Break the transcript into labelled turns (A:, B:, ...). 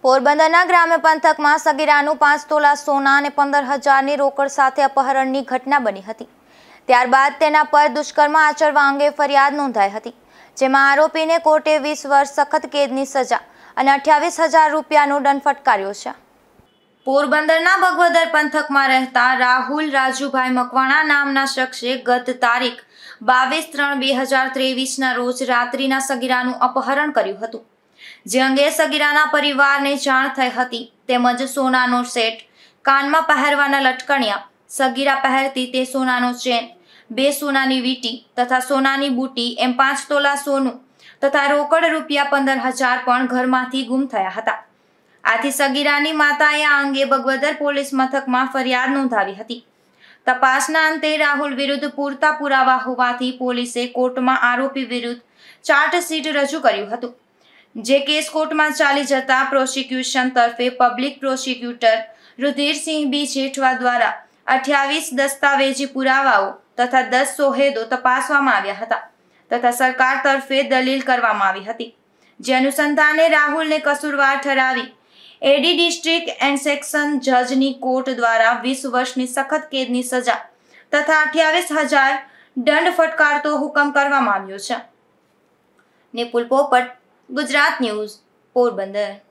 A: પોરબંદરના ગ્રામ્ય પંથકમાં સગીરાનું 5 તોલા સોના અને 15,000ની રોકડ સાથે અપહરણની ઘટના બની હતી। ત્યારબાદ તેના પર દુષ્કર્મ આચરવા અંગે ફરિયાદ નોંધાઈ હતી, જેમાં આરોપીને કોર્ટે 20 વર્ષ સખત કેદની સજા અને 28,000 રૂપિયાનો દંડ ફટકાર્યો છે। પોરબંદરના બગવદર પંથકમાં રહેતા રાહુલ રાજુભાઈ મકવાણા નામના શખ્સે ગત તારીખ 22/3/2023ના રોજ રાત્રિના સગીરાનું અપહરણ કર્યું હતું, જે અંગે સગીરાના પરિવારને જાણ થઈ હતી। તેમજ સોનાનો સેટ, કાનમાં પહેરવાના લટકણિયા, સગીરા પહેરતી તે સોનાનો ચેન, 2 સોનાની વીંટી તથા સોનાની બુટી એમ 5 તોલા સોનું તથા રોકડ રૂપિયા 15,000 પણ ઘરમાંથી ગુમ થયા હતા। આથી સગીરાની માતાએ આ અંગે બગવદર પોલીસ મથકમાં ફરિયાદ નોંધાવી હતી। તપાસના અંતે રાહુલ વિરુદ્ધ પૂરતા પુરાવા હોવાથી પોલીસે કોર્ટમાં આરોપી વિરુદ્ધ ચાર્જશીટ રજૂ કર્યું હતું, જે કેસ કોર્ટમાં ચાલી જતા પ્રોસિક્યુશન તરફે public prosecutor Rudhirsinh B Jethwa દ્વારા 28 દસ્તાવેજી પુરાવાઓ તથા 10 સોહેદો તપાસવામાં આવ્યા હતા તથા સરકાર તરફે દલીલ કરવામાં આવી હતી, જે અનુસંધાને રાહુલને કસૂરવાર ઠરાવી એડી ડિસ્ટ્રિક્ટ એન્ડ સેક્શન જજની કોર્ટ દ્વારા 20 વર્ષની સખત કેદની સજા તથા 28,000 દંડ ફટકારતો હુકમ કરવામાં આવ્યો છે। નિપુલ પોપટ, ગુજરાત ન્યૂઝ, પોરબંદર।